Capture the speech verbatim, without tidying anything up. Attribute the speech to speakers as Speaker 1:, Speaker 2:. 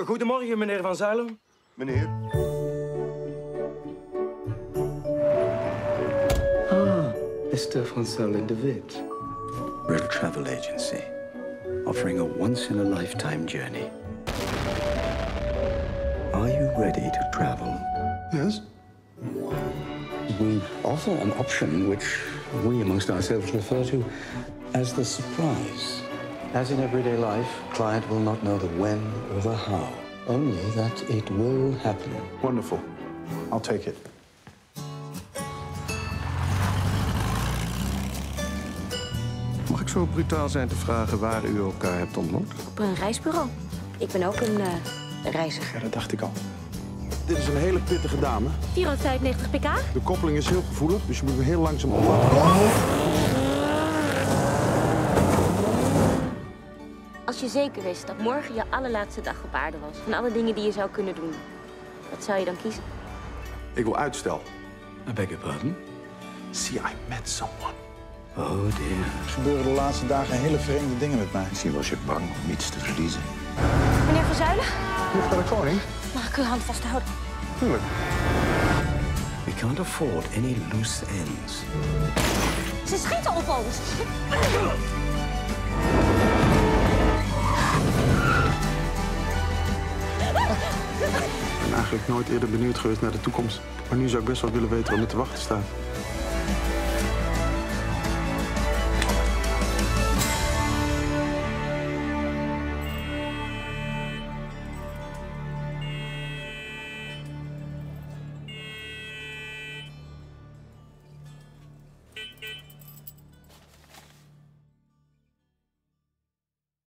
Speaker 1: Goedemorgen, meneer Van Zuilen.
Speaker 2: Meneer.
Speaker 3: Ah, mister Van Zuilen de Wit.
Speaker 4: We're a travel agency, offering a once-in-a-lifetime journey. Are you ready to travel?
Speaker 2: Yes.
Speaker 4: We offer an option which we amongst ourselves refer to as the surprise. As in everyday life, client will not know the when or the how, only that it will happen.
Speaker 2: Wonderful. I'll take it. Mag ik zo brutaal zijn te vragen waar u elkaar hebt ontmoet?
Speaker 5: Op een reisbureau. Ik ben ook een uh, reiziger.
Speaker 2: Ja, dat dacht ik al. Dit is een hele pittige dame.
Speaker 5: vierhonderdvijfennegentig pk.
Speaker 2: De koppeling is heel gevoelig, dus je moet hem heel langzaam op laten komen.
Speaker 5: Als je zeker wist dat morgen je allerlaatste dag op aarde was, van alle dingen die je zou kunnen doen, wat zou je dan kiezen?
Speaker 2: Ik wil uitstel.
Speaker 4: I beg your pardon?
Speaker 2: See, I met someone.
Speaker 4: Oh dear.
Speaker 6: Er gebeuren de laatste dagen hele vreemde dingen met mij.
Speaker 4: Misschien was je bang om iets te verliezen.
Speaker 5: Meneer Van Zuilen,
Speaker 2: Nog naar de koning?
Speaker 5: mag ik uw hand vasthouden?
Speaker 2: Tuurlijk.
Speaker 4: We can't afford any loose ends.
Speaker 5: Ze schieten op ons!
Speaker 2: Ik ben eigenlijk nooit eerder benieuwd geweest naar de toekomst. Maar nu zou ik best wel willen weten wat me te wachten staat.